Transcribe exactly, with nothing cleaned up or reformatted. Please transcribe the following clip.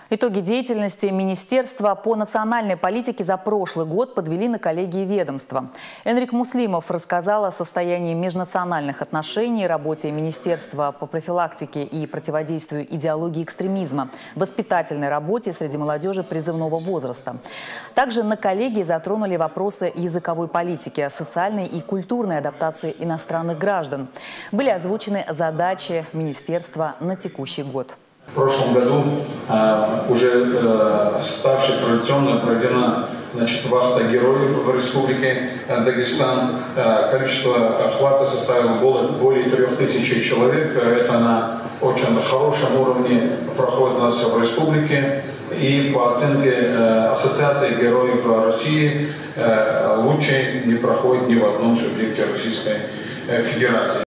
Итоги деятельности Министерства по национальной политике за прошлый год подвели на коллегии ведомства. Энрик Муслимов рассказал о состоянии межнациональных отношений, работе Министерства по профилактике и противодействию идеологии экстремизма, воспитательной работе среди молодежи призывного возраста. Также на коллегии затронули вопросы языковой политики, социальной и культурной адаптации иностранных граждан. Были озвучены задачи Министерства на текущий год. В прошлом году э, уже э, ставшей традиционно проведена значит, вахта героев в Республике э, Дагестан. Э, количество охвата составило более, более трех тысяч человек. Это на очень хорошем уровне проходит у нас в Республике. И по оценке э, Ассоциации героев России э, лучше не проходит ни в одном субъекте Российской Федерации.